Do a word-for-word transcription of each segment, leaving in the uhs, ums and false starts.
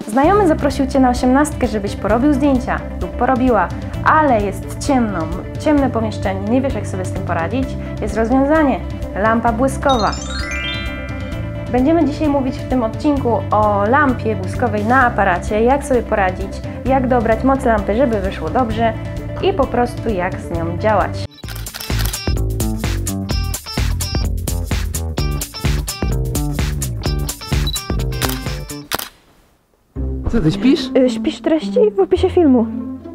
Znajomy zaprosił Cię na osiemnastkę, żebyś porobił zdjęcia lub porobiła, ale jest ciemno, ciemne pomieszczenie, nie wiesz jak sobie z tym poradzić? Jest rozwiązanie, lampa błyskowa. Będziemy dzisiaj mówić w tym odcinku o lampie błyskowej na aparacie, jak sobie poradzić, jak dobrać moc lampy, żeby wyszło dobrze i po prostu jak z nią działać. Co, ty śpisz? Śpisz treści w opisie filmu.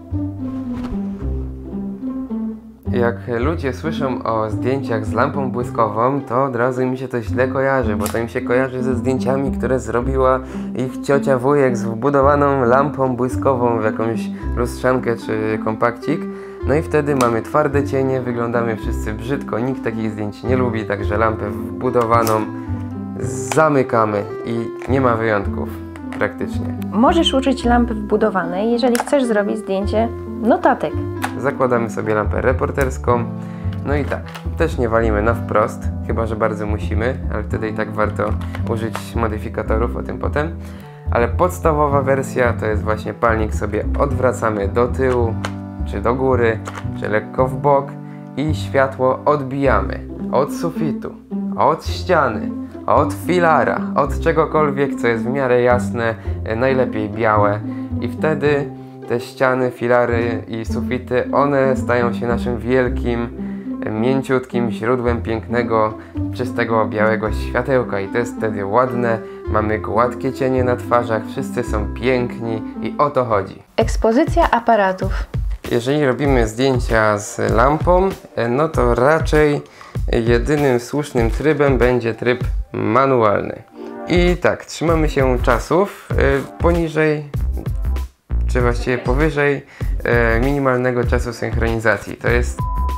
Jak ludzie słyszą o zdjęciach z lampą błyskową, to od razu im się to źle kojarzy, bo to im się kojarzy ze zdjęciami, które zrobiła ich ciocia wujek z wbudowaną lampą błyskową w jakąś lustrzankę czy kompakcik. No i wtedy mamy twarde cienie, wyglądamy wszyscy brzydko, nikt takich zdjęć nie lubi, także lampę wbudowaną zamykamy i nie ma wyjątków praktycznie. Możesz użyć lampy wbudowanej, jeżeli chcesz zrobić zdjęcie notatek. Zakładamy sobie lampę reporterską. No i tak, też nie walimy na wprost, chyba że bardzo musimy, ale wtedy i tak warto użyć modyfikatorów, o tym potem. Ale podstawowa wersja to jest właśnie palnik sobie odwracamy do tyłu, czy do góry, czy lekko w bok i światło odbijamy od sufitu, od ściany, od filara, od czegokolwiek, co jest w miarę jasne, najlepiej białe i wtedy te ściany, filary i sufity, one stają się naszym wielkim, mięciutkim źródłem pięknego, czystego, białego światełka i to jest wtedy ładne, mamy gładkie cienie na twarzach, wszyscy są piękni i o to chodzi. Ekspozycja aparatów. Jeżeli robimy zdjęcia z lampą, no to raczej jedynym słusznym trybem będzie tryb manualny. I tak, trzymamy się czasów poniżej, czy właściwie powyżej e, minimalnego czasu synchronizacji. To jest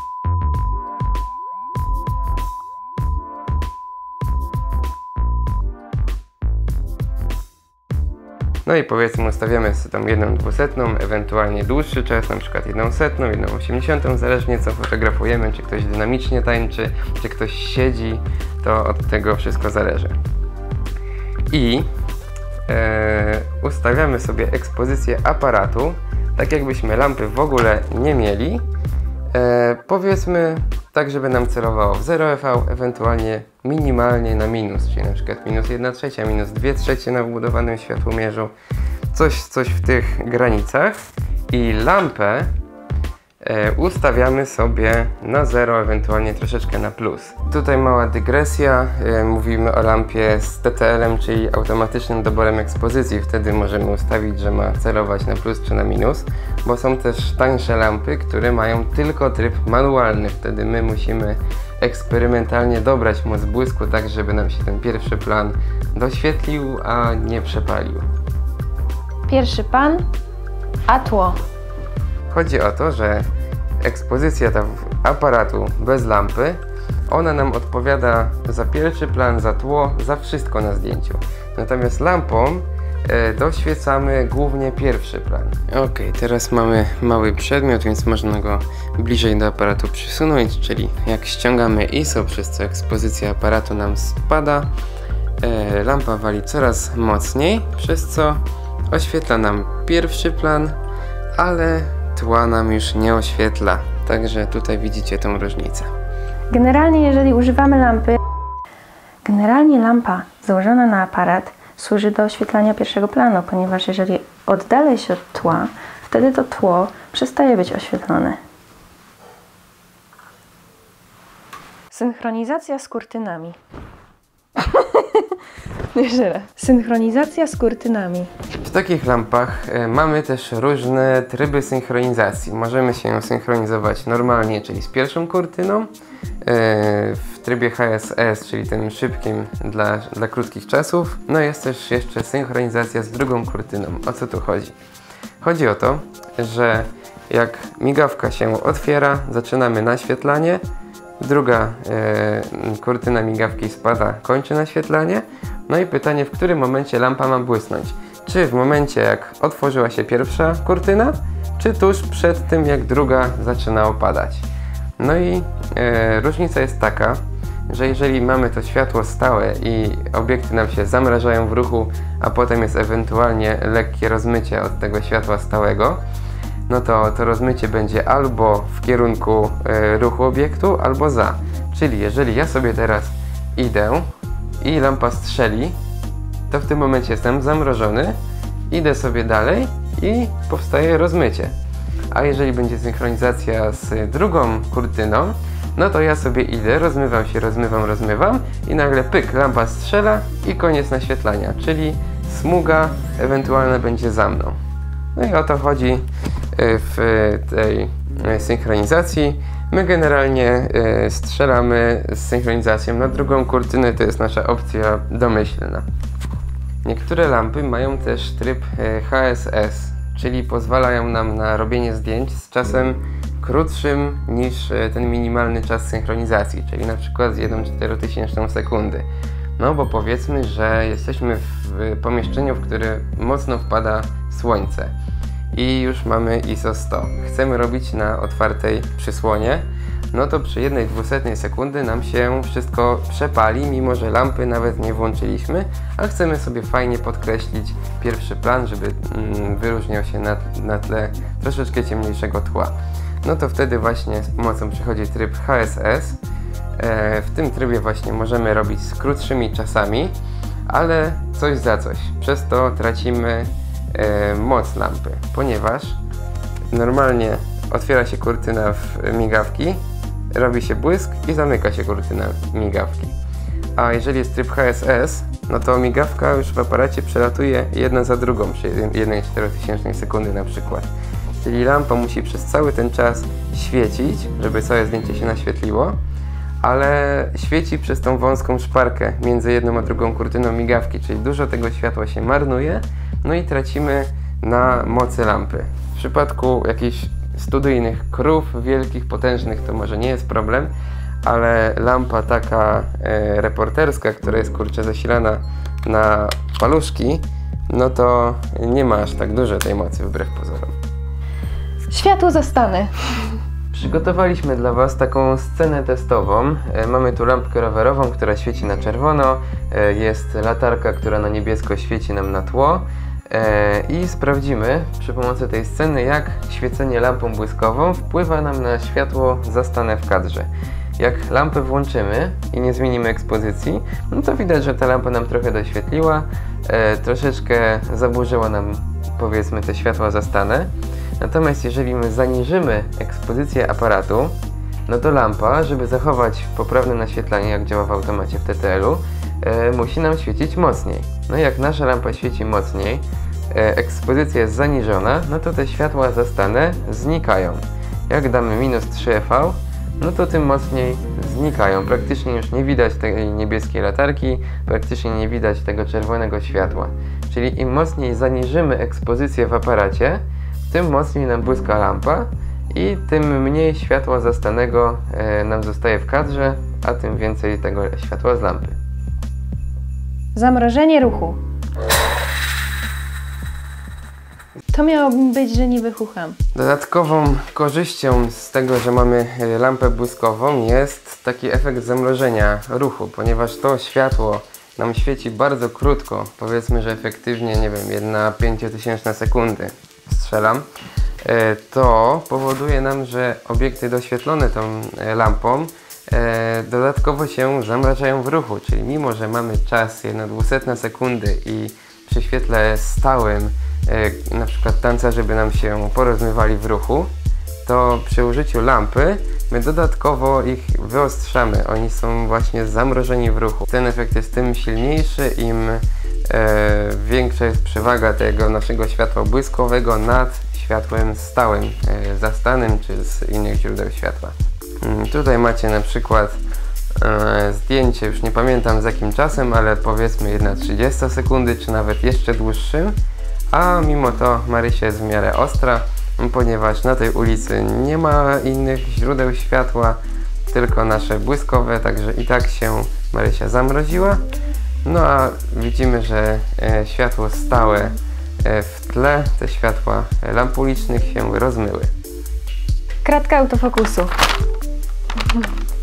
no i powiedzmy ustawiamy sobie tam jedną dwusetną, ewentualnie dłuższy czas, na przykład jedną setną, jedną osiemdziesiątą, zależnie co fotografujemy, czy ktoś dynamicznie tańczy, czy ktoś siedzi, to od tego wszystko zależy. I e, ustawiamy sobie ekspozycję aparatu, tak jakbyśmy lampy w ogóle nie mieli, e, powiedzmy tak, żeby nam celowało w zero F V, ewentualnie minimalnie na minus, czyli na przykład minus jedna trzecia, minus dwie trzecie na wbudowanym światłomierzu, coś, coś w tych granicach i lampę e, ustawiamy sobie na zero, ewentualnie troszeczkę na plus. Tutaj mała dygresja, e, mówimy o lampie z T T L em, czyli automatycznym doborem ekspozycji, wtedy możemy ustawić, że ma celować na plus czy na minus, bo są też tańsze lampy, które mają tylko tryb manualny, wtedy my musimy eksperymentalnie dobrać moc błysku tak, żeby nam się ten pierwszy plan doświetlił, a nie przepalił. Pierwszy pan, a tło. Chodzi o to, że ekspozycja ta aparatu bez lampy, ona nam odpowiada za pierwszy plan, za tło, za wszystko na zdjęciu. Natomiast lampą e, doświecamy głównie pierwszy plan. Ok, teraz mamy mały przedmiot, więc można go bliżej do aparatu przysunąć, czyli jak ściągamy I S O, przez co ekspozycja aparatu nam spada, e, lampa wali coraz mocniej, przez co oświetla nam pierwszy plan, ale tła nam już nie oświetla. Także tutaj widzicie tą różnicę. Generalnie jeżeli używamy lampy, generalnie lampa założona na aparat służy do oświetlania pierwszego planu, ponieważ jeżeli oddalę się od tła, wtedy to tło przestaje być oświetlone. Synchronizacja z kurtynami. Jeszcze raz. Synchronizacja z kurtynami. W takich lampach e, mamy też różne tryby synchronizacji. Możemy się synchronizować normalnie, czyli z pierwszą kurtyną, e, w trybie H S S, czyli tym szybkim dla, dla krótkich czasów. No jest też jeszcze synchronizacja z drugą kurtyną. O co tu chodzi? Chodzi o to, że jak migawka się otwiera, zaczynamy naświetlanie, druga e, kurtyna migawki spada, kończy naświetlanie. No i pytanie, w którym momencie lampa ma błysnąć? Czy w momencie, jak otworzyła się pierwsza kurtyna, czy tuż przed tym, jak druga zaczyna opadać? No i e, różnica jest taka, że jeżeli mamy to światło stałe i obiekty nam się zamrażają w ruchu, a potem jest ewentualnie lekkie rozmycie od tego światła stałego, no to to rozmycie będzie albo w kierunku y, ruchu obiektu, albo za. Czyli jeżeli ja sobie teraz idę i lampa strzeli, to w tym momencie jestem zamrożony, idę sobie dalej i powstaje rozmycie. A jeżeli będzie synchronizacja z drugą kurtyną, no to ja sobie idę, rozmywam się, rozmywam, rozmywam i nagle pyk, lampa strzela i koniec naświetlania, czyli smuga ewentualna będzie za mną. No i o to chodzi w tej synchronizacji. My generalnie strzelamy z synchronizacją na drugą kurtynę, to jest nasza opcja domyślna. Niektóre lampy mają też tryb H S S, czyli pozwalają nam na robienie zdjęć z czasem krótszym niż ten minimalny czas synchronizacji, czyli na przykład z jedną czterotysięczną sekundy. No bo powiedzmy, że jesteśmy w pomieszczeniu, w które mocno wpada słońce i już mamy I S O sto. Chcemy robić na otwartej przysłonie, no to przy jednej dwusetnej sekundy nam się wszystko przepali, mimo że lampy nawet nie włączyliśmy, a chcemy sobie fajnie podkreślić pierwszy plan, żeby mm, wyróżniał się na, na tle troszeczkę ciemniejszego tła. No to wtedy właśnie z pomocą przychodzi tryb H S S. E, w tym trybie właśnie możemy robić z krótszymi czasami, ale coś za coś. Przez to tracimy e, moc lampy, ponieważ normalnie otwiera się kurtyna w migawki, robi się błysk i zamyka się kurtyna migawki. A jeżeli jest tryb H S S, no to migawka już w aparacie przelatuje jedna za drugą przy jednej czterotysięcznej sekundy na przykład. Czyli lampa musi przez cały ten czas świecić, żeby całe zdjęcie się naświetliło, ale świeci przez tą wąską szparkę między jedną a drugą kurtyną migawki, czyli dużo tego światła się marnuje, no i tracimy na mocy lampy. W przypadku jakichś studyjnych krów wielkich, potężnych to może nie jest problem, ale lampa taka e, reporterska, która jest kurczę zasilana na paluszki, no to nie ma aż tak dużo tej mocy wbrew pozorom. Światło zastane. Przygotowaliśmy dla Was taką scenę testową. E, mamy tu lampkę rowerową, która świeci na czerwono, e, jest latarka, która na niebiesko świeci nam na tło e, i sprawdzimy przy pomocy tej sceny, jak świecenie lampą błyskową wpływa nam na światło zastane w kadrze. Jak lampę włączymy i nie zmienimy ekspozycji, no to widać, że ta lampa nam trochę doświetliła, e, troszeczkę zaburzyła nam, powiedzmy, te światła zastane. Natomiast jeżeli my zaniżymy ekspozycję aparatu, no to lampa, żeby zachować poprawne naświetlanie, jak działa w automacie w T T L u, e, musi nam świecić mocniej. No i jak nasza lampa świeci mocniej, e, ekspozycja jest zaniżona, no to te światła zastane znikają. Jak damy minus trzy E V, no to tym mocniej znikają. Praktycznie już nie widać tej niebieskiej latarki, praktycznie nie widać tego czerwonego światła. Czyli im mocniej zaniżymy ekspozycję w aparacie, tym mocniej nam błyska lampa i tym mniej światła zastanego e, nam zostaje w kadrze, a tym więcej tego światła z lampy. Zamrożenie ruchu. To miało być, że niby chucham. Dodatkową korzyścią z tego, że mamy lampę błyskową, jest taki efekt zamrożenia ruchu, ponieważ to światło nam świeci bardzo krótko, powiedzmy, że efektywnie, nie wiem, jedna pięciotysięczna sekundy strzelam, to powoduje nam, że obiekty doświetlone tą lampą dodatkowo się zamrażają w ruchu, czyli mimo, że mamy czas jedna dwusetna sekundy i przy świetle stałym na przykład tancerze by nam się porozmywali w ruchu, to przy użyciu lampy my dodatkowo ich wyostrzamy. Oni są właśnie zamrożeni w ruchu. Ten efekt jest tym silniejszy, im e, większa jest przewaga tego naszego światła błyskowego nad światłem stałym, e, zastanym czy z innych źródeł światła. Hmm, tutaj macie na przykład e, zdjęcie, już nie pamiętam z jakim czasem, ale powiedzmy jedna trzydziesta sekundy, czy nawet jeszcze dłuższym. A mimo to Marysia jest w miarę ostra, ponieważ na tej ulicy nie ma innych źródeł światła, tylko nasze błyskowe, także i tak się Marysia zamroziła. No a widzimy, że e, światło stałe e, w tle, te światła lamp ulicznych się rozmyły. Kratka autofokusu.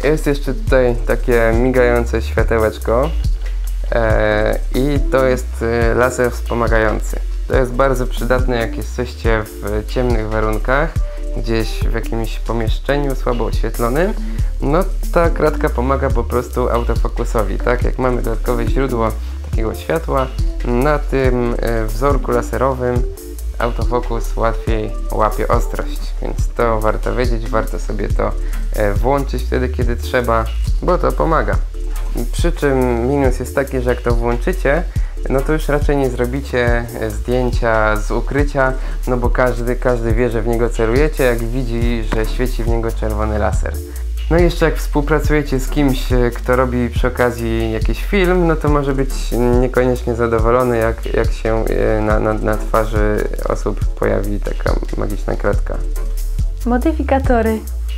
jest jeszcze tutaj takie migające światełeczko e, i to jest laser wspomagający. To jest bardzo przydatne, jak jesteście w ciemnych warunkach, gdzieś w jakimś pomieszczeniu słabo oświetlonym. No ta kratka pomaga po prostu autofokusowi, tak? Jak mamy dodatkowe źródło takiego światła, na tym wzorku laserowym autofokus łatwiej łapie ostrość, więc to warto wiedzieć, warto sobie to włączyć wtedy, kiedy trzeba, bo to pomaga. Przy czym minus jest taki, że jak to włączycie, no to już raczej nie zrobicie zdjęcia z ukrycia, no bo każdy, każdy wie, że w niego celujecie, jak widzi, że świeci w niego czerwony laser. No i jeszcze jak współpracujecie z kimś, kto robi przy okazji jakiś film, no to może być niekoniecznie zadowolony, jak, jak się na, na, na twarzy osób pojawi taka magiczna kratka. Modyfikatory.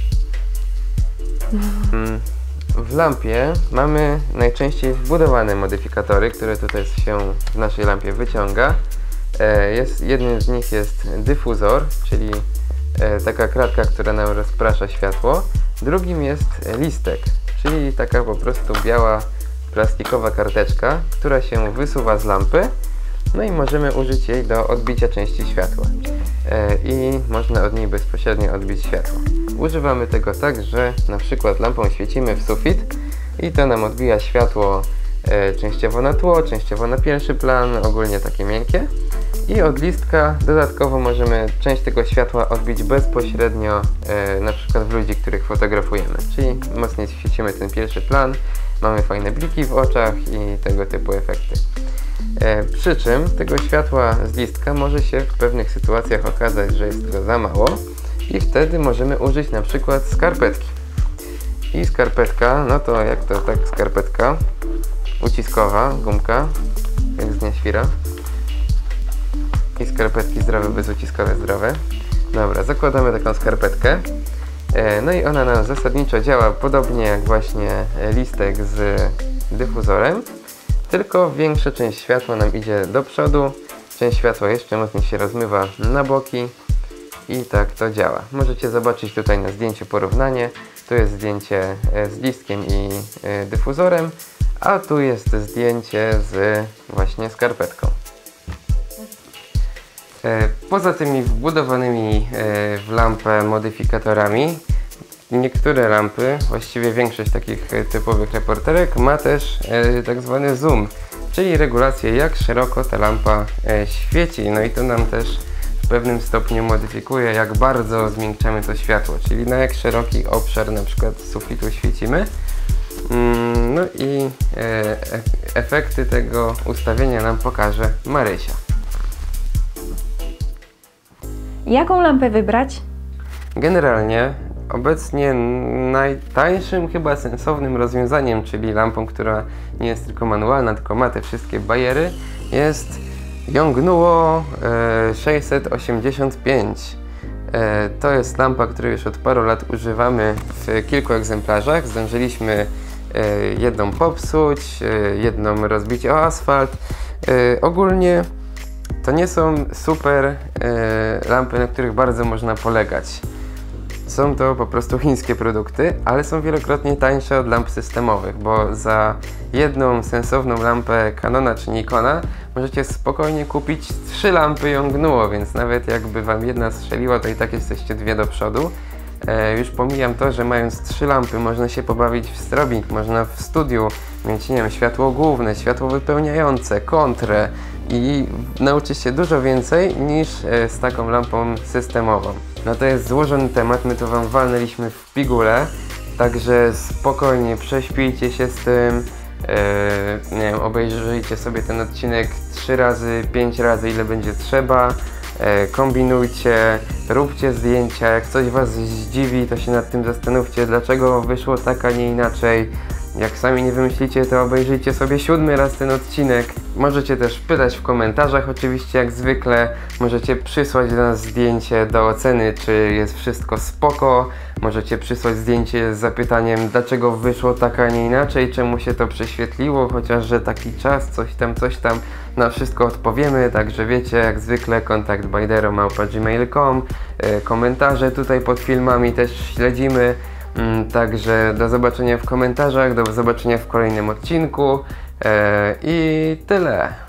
W lampie mamy najczęściej wbudowane modyfikatory, które tutaj się w naszej lampie wyciąga. Jest, jednym z nich jest dyfuzor, czyli taka kratka, która nam rozprasza światło. Drugim jest listek, czyli taka po prostu biała plastikowa karteczka, która się wysuwa z lampy. No i możemy użyć jej do odbicia części światła. I można od niej bezpośrednio odbić światło. Używamy tego tak, że na przykład lampą świecimy w sufit i to nam odbija światło częściowo na tło, częściowo na pierwszy plan, ogólnie takie miękkie. I od listka dodatkowo możemy część tego światła odbić bezpośrednio e, na przykład w ludzi, których fotografujemy. Czyli mocniej świecimy ten pierwszy plan, mamy fajne bliki w oczach i tego typu efekty. E, przy czym tego światła z listka może się w pewnych sytuacjach okazać, że jest to za mało i wtedy możemy użyć na przykład skarpetki. I skarpetka, no to jak to tak skarpetka uciskowa, gumka, jak z dnia świra. I skarpetki zdrowe, bezuciskowe zdrowe. Dobra, zakładamy taką skarpetkę. E, no i ona nam zasadniczo działa podobnie jak właśnie listek z dyfuzorem, tylko większa część światła nam idzie do przodu, część światła jeszcze mocniej się rozmywa na boki i tak to działa. Możecie zobaczyć tutaj na zdjęciu porównanie. Tu jest zdjęcie z listkiem i dyfuzorem, a tu jest zdjęcie z właśnie skarpetką. Poza tymi wbudowanymi w lampę modyfikatorami, niektóre lampy, właściwie większość takich typowych reporterek ma też tak zwany zoom, czyli regulację, jak szeroko ta lampa świeci. No i to nam też w pewnym stopniu modyfikuje, jak bardzo zmiękczamy to światło, czyli na jak szeroki obszar na przykład sufitu świecimy. No i efekty tego ustawienia nam pokaże Marysia. Jaką lampę wybrać? Generalnie obecnie najtańszym, chyba sensownym rozwiązaniem, czyli lampą, która nie jest tylko manualna, tylko ma te wszystkie bajery, jest Yongnuo sześćset osiemdziesiąt pięć. To jest lampa, której już od paru lat używamy w kilku egzemplarzach. Zdążyliśmy jedną popsuć, jedną rozbić o asfalt. Ogólnie to nie są super e, lampy, na których bardzo można polegać. Są to po prostu chińskie produkty, ale są wielokrotnie tańsze od lamp systemowych, bo za jedną sensowną lampę Canona czy Nikona możecie spokojnie kupić trzy lampy Yongnuo, więc nawet jakby wam jedna strzeliła, to i tak jesteście dwie do przodu. E, już pomijam to, że mając trzy lampy można się pobawić w strobing, można w studiu mieć, nie wiem, światło główne, światło wypełniające, kontrę i nauczyć się dużo więcej niż e, z taką lampą systemową. No to jest złożony temat, my to wam walnęliśmy w pigułę, także spokojnie prześpijcie się z tym, e, nie wiem, obejrzyjcie sobie ten odcinek trzy razy, pięć razy, ile będzie trzeba. E, kombinujcie, róbcie zdjęcia, jak coś was zdziwi, to się nad tym zastanówcie, dlaczego wyszło tak, a nie inaczej. Jak sami nie wymyślicie, to obejrzyjcie sobie siódmy raz ten odcinek. Możecie też pytać w komentarzach, oczywiście jak zwykle. Możecie przysłać do nas zdjęcie do oceny, czy jest wszystko spoko. Możecie przysłać zdjęcie z zapytaniem, dlaczego wyszło tak, a nie inaczej, czemu się to prześwietliło, chociaż że taki czas, coś tam, coś tam. Na wszystko odpowiemy, także wiecie, jak zwykle kontakt bajdero małpa gmail kropka com. Komentarze tutaj pod filmami też śledzimy. Także do zobaczenia w komentarzach, do zobaczenia w kolejnym odcinku i tyle.